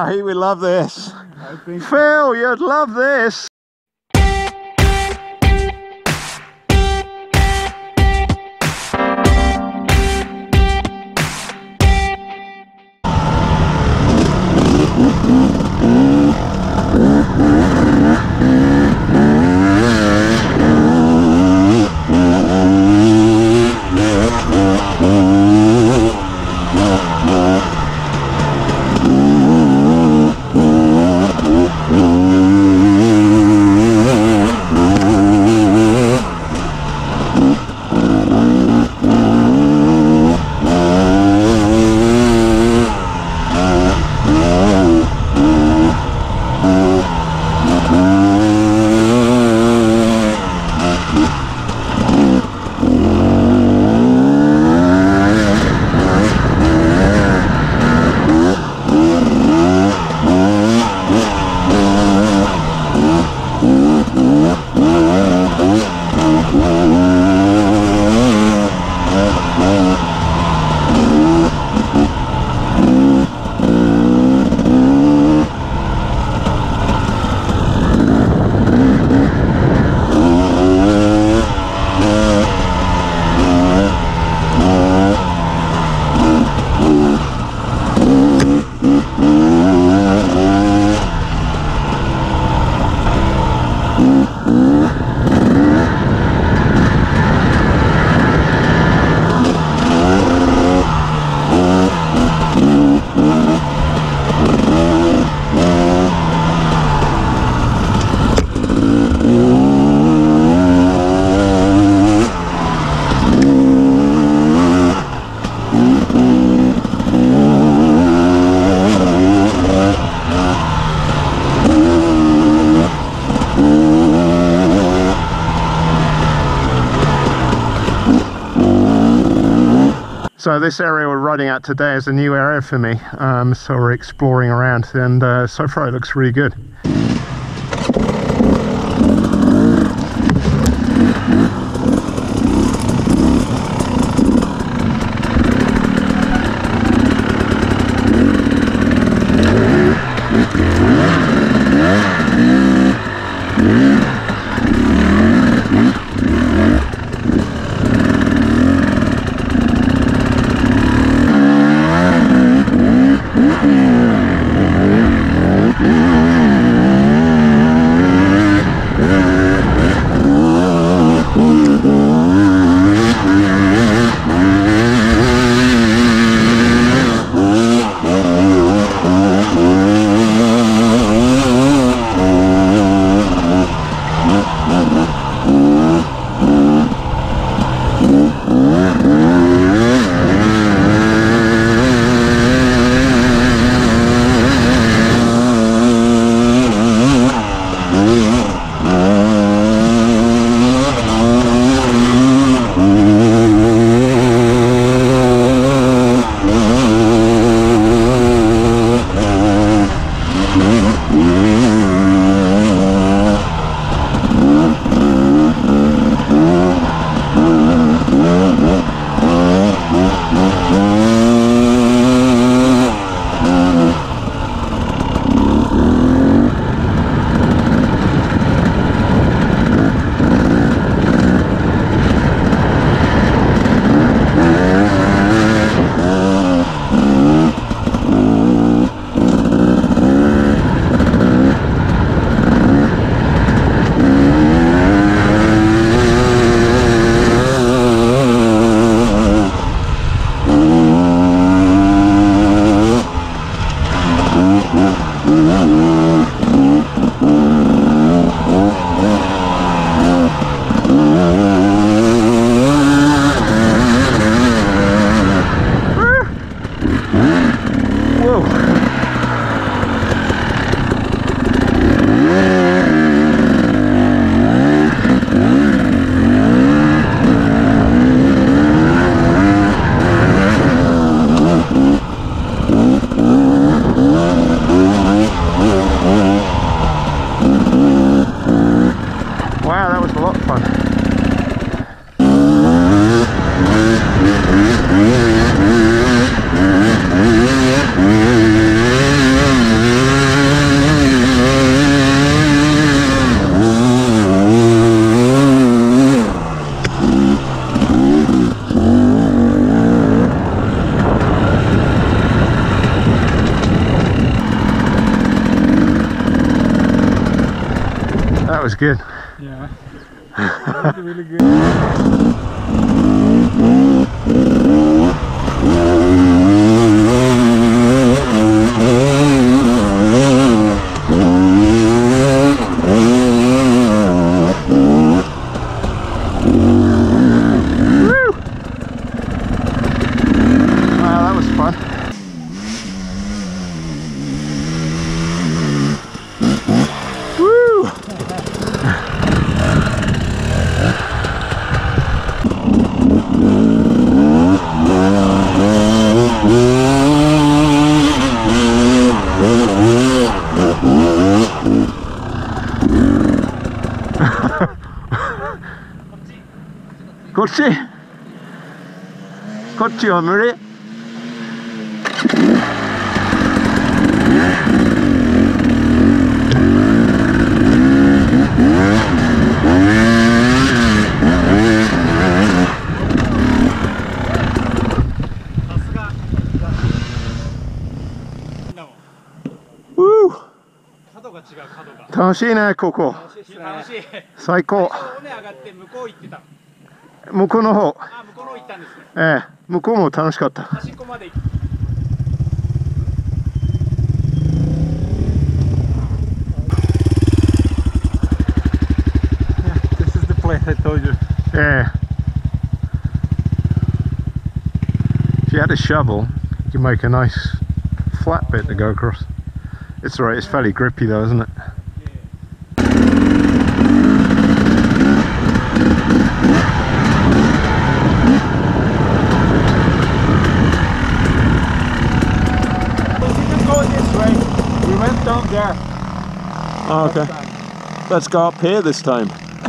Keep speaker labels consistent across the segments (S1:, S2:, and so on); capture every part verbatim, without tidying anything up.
S1: Wow, he would love this.
S2: I think
S1: Phil, you'd love this. So this area we're riding at today is a new area for me, um, so we're exploring around, and uh, so far it looks really good. That was good.
S2: Yeah. That was really good.
S1: こっちこっちは無理。楽しいね、ここ。
S2: 楽しい。
S1: 最高。
S2: 尾根上がって向こう行ってた。
S1: 向こうの方。
S2: あ、向こうの方行ったんですね。
S1: ええ、向こうも楽しかった。
S2: 端っこまで行く。This is the place I told you.
S1: Yeah. If you had a shovel, you could make a nice flat bit to go across. It's alright, it's fairly grippy though, isn't it?
S2: We went down there.
S1: Oh, okay. Let's go up here this time.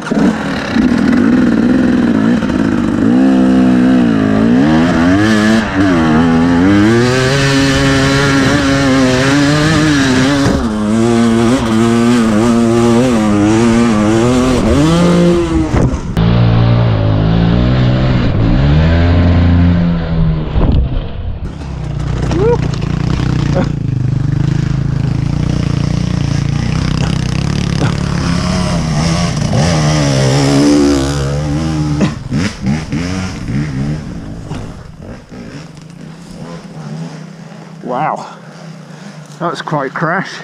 S1: Wow, that's quite a crash.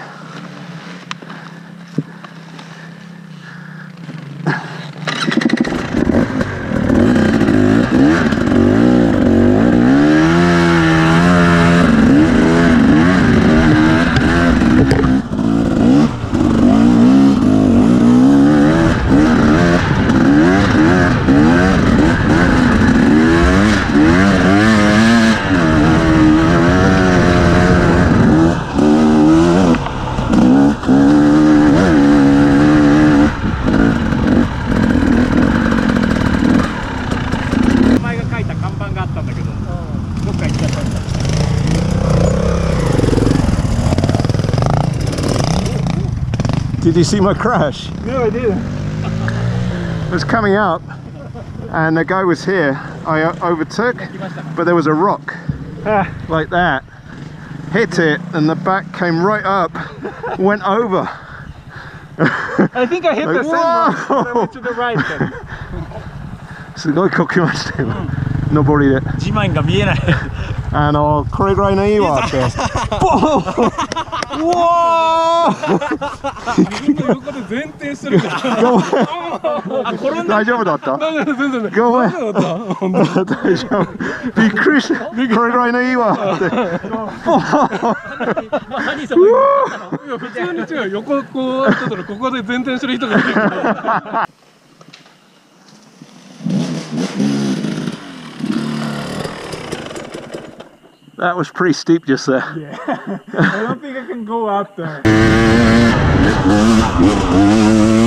S1: Did you see my crash?
S2: No, I didn't.
S1: I was coming up and the guy was here. I overtook, but there was a rock
S2: ah.
S1: like that. Hit it and the back came right up, went over.
S2: I think I hit
S1: like,
S2: the same one. I went to the right then.
S1: すごいこきましたよ。上りで。
S2: 地面が見えない。
S1: あのこれぐらいのいいわって。ボーン。うわー。
S2: 自分の横で前転するから。
S1: 大丈夫だった？
S2: 全然
S1: ごめん。大丈夫。びっくりした。これぐらいのいいわって。
S2: 普通に違う。横こうやってたらここで前転する人がいる。
S1: That was pretty steep just there.
S2: Yeah, I don't think I can go out there.